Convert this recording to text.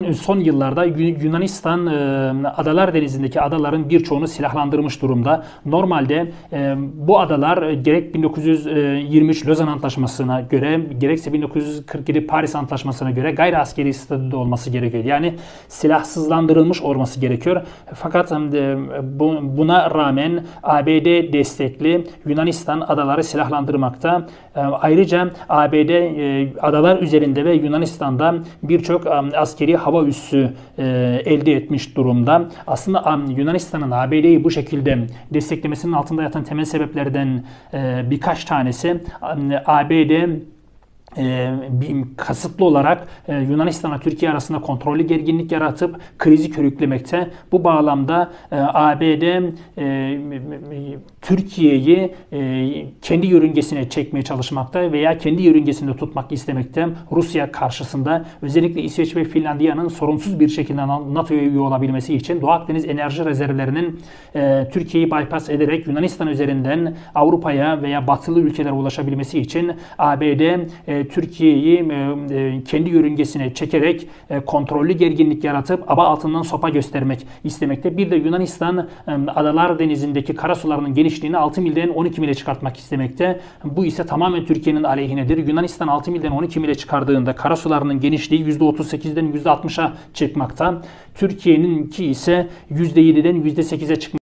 son yıllarda Yunanistan Adalar Denizi'ndeki adaların birçoğunu silahlandırmış durumda. Normalde bu adalar gerek 1923 Lozan Antlaşması'na göre gerekse 1947 Paris Antlaşması'na göre gayri askeri statüde olması gerekiyor. Yani silahsızlandırılmış olması gerekiyor. Fakat buna rağmen ABD destekli Yunanistan adaları silahlandırmakta. Ayrıca ABD adalar üzerinde ve Yunanistan'da birçok askeri hava üssü elde etmiş durumda. Aslında Yunanistan'ın ABD'yi bu şekilde desteklemesinin altında yatan temel sebeplerden birkaç tanesi ABD kasıtlı olarak Yunanistan'la Türkiye arasında kontrollü gerginlik yaratıp krizi körüklemekte. Bu bağlamda ABD Türkiye'yi kendi yörüngesine çekmeye çalışmakta veya kendi yörüngesinde tutmak istemekte. Rusya karşısında özellikle İsveç ve Finlandiya'nın sorunsuz bir şekilde NATO'ya üye olabilmesi için Doğu Akdeniz enerji rezervlerinin Türkiye'yi bypass ederek Yunanistan üzerinden Avrupa'ya veya batılı ülkelere ulaşabilmesi için ABD Türkiye'yi kendi yörüngesine çekerek kontrollü gerginlik yaratıp aba altından sopa göstermek istemekte. Bir de Yunanistan Adalar Denizi'ndeki karasularının genişliğini 6 milden 12 mile çıkartmak istemekte. Bu ise tamamen Türkiye'nin aleyhinedir. Yunanistan 6 milden 12 mile çıkardığında karasularının genişliği %38'den %60'a çıkmakta. Türkiye'ninki ise %7'den %8'e çıkmakta.